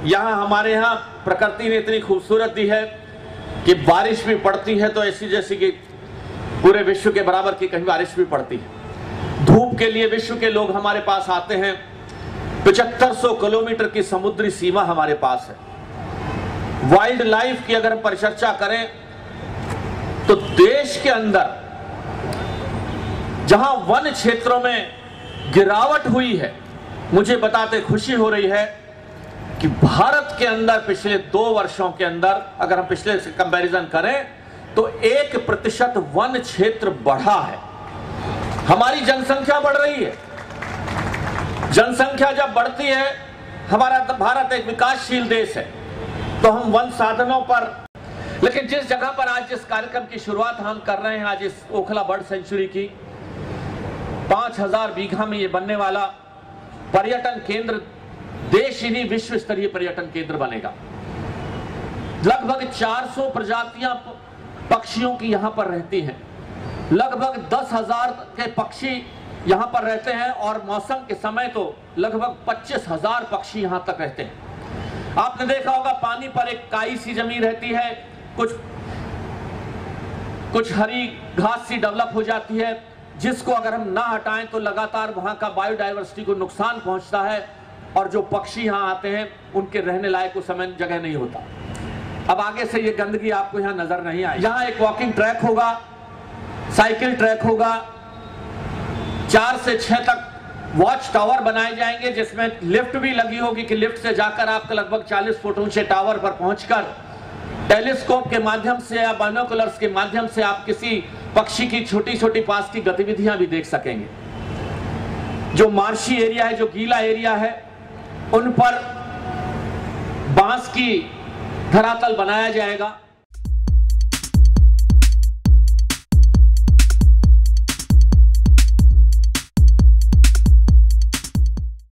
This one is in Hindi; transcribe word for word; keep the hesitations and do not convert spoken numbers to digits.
यहाँ हमारे यहाँ प्रकृति ने इतनी खूबसूरत दी है कि बारिश भी पड़ती है तो ऐसी जैसी कि पूरे विश्व के बराबर की कहीं बारिश भी पड़ती है। धूप के लिए विश्व के लोग हमारे पास आते हैं। पचहत्तर सौ किलोमीटर की समुद्री सीमा हमारे पास है। वाइल्ड लाइफ की अगर हम परिचर्चा करें तो देश के अंदर जहां वन क्षेत्रों में गिरावट हुई है, मुझे बताते खुशी हो रही है कि भारत के अंदर पिछले दो वर्षों के अंदर अगर हम पिछले से कंपैरिजन करें तो एक प्रतिशत वन क्षेत्र बढ़ा है। हमारी जनसंख्या बढ़ रही है। जनसंख्या जब बढ़ती है, हमारा भारत एक विकासशील देश है, तो हम वन साधनों पर, लेकिन जिस जगह पर आज जिस कार्यक्रम की शुरुआत हम कर रहे हैं, आज इस ओखला बर्ड सेंचुरी की पांच हजार बीघा में ये बनने वाला पर्यटन केंद्र देश ही नहीं विश्व स्तरीय पर्यटन केंद्र बनेगा। लगभग चार सौ प्रजातियां पक्षियों की यहां पर रहती हैं। लगभग दस हजार के पक्षी यहां पर रहते हैं और मौसम के समय तो लगभग पच्चीस हजार पक्षी यहां तक रहते हैं। आपने देखा होगा पानी पर एक काई सी जमी रहती है, कुछ कुछ हरी घास सी डेवलप हो जाती है, जिसको अगर हम ना हटाएं तो लगातार वहां का बायोडायवर्सिटी को नुकसान पहुंचता है और जो पक्षी यहां आते हैं उनके रहने लायक उस समय जगह नहीं होता। अब आगे से ये गंदगी आपको यहां नजर नहीं आएगी। यहां एक वॉकिंग ट्रैक होगा, साइकिल ट्रैक होगा, चार से छह तक वॉच टावर बनाए जाएंगे जिसमें लिफ्ट भी लगी होगी कि लिफ्ट से जाकर आपका लगभग चालीस फुट ऊंचे टावर पर पहुंचकर टेलीस्कोप के माध्यम से या बाइनोकुलर्स के माध्यम से आप किसी पक्षी की छोटी छोटी पास की गतिविधियां भी देख सकेंगे। जो मार्शी एरिया है, जो गीला एरिया है, उन पर बांस की धरातल बनाया जाएगा।